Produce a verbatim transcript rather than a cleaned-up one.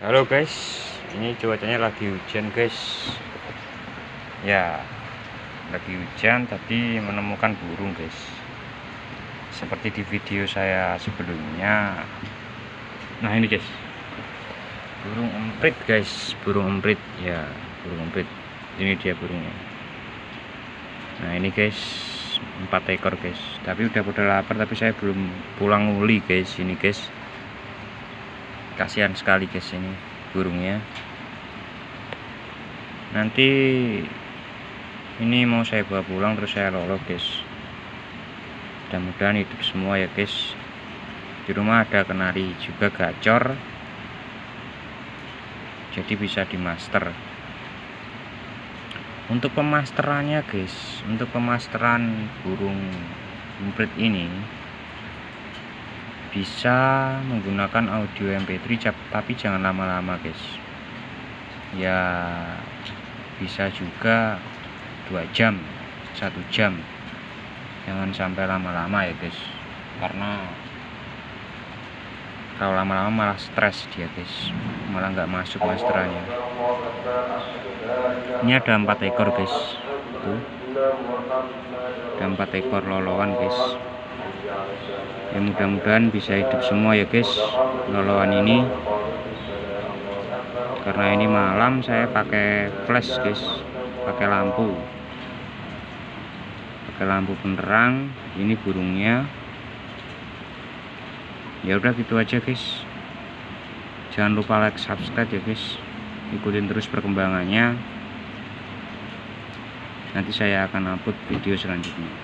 Halo guys, ini cuacanya lagi hujan guys. Ya, lagi hujan tapi menemukan burung guys. Seperti di video saya sebelumnya. Nah ini guys, burung emprit guys, burung emprit ya, burung emprit. Ini dia burungnya. Nah ini guys, empat ekor guys. Tapi udah pada lapar tapi saya belum pulang uli guys. Ini guys. Kasihan sekali guys ini burungnya. Nanti ini mau saya bawa pulang terus saya lolo guys. Mudah-mudahan hidup semua ya guys. Di rumah ada kenari juga gacor, jadi bisa dimaster. Untuk pemasterannya guys, untuk pemasteran burung emprit ini bisa menggunakan audio M P tiga tapi jangan lama-lama guys ya, bisa juga dua jam satu jam, jangan sampai lama-lama ya guys, karena kalau lama-lama malah stres dia guys, malah nggak masuk masterannya. Ini ada empat ekor guys, tuh ada empat ekor loloan guys. Ya mudah-mudahan bisa hidup semua ya guys loloan ini, karena ini malam saya pakai flash guys, pakai lampu pakai lampu penerang. Ini burungnya. Ya udah gitu aja guys, jangan lupa like, subscribe ya guys, ikutin terus perkembangannya, nanti saya akan upload video selanjutnya.